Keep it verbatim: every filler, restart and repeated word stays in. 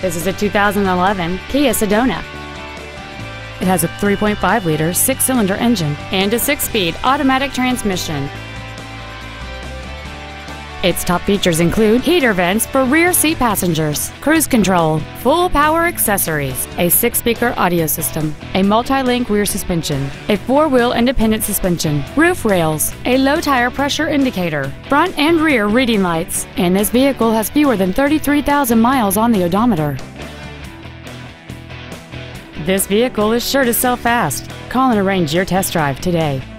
This is a two thousand eleven Kia Sedona. It has a three point five liter six-cylinder engine and a six-speed automatic transmission. Its top features include heater vents for rear seat passengers, cruise control, full power accessories, a six-speaker audio system, a multi-link rear suspension, a four-wheel independent suspension, roof rails, a low tire pressure indicator, front and rear reading lights, and this vehicle has fewer than thirty-three thousand miles on the odometer. This vehicle is sure to sell fast. Call and arrange your test drive today.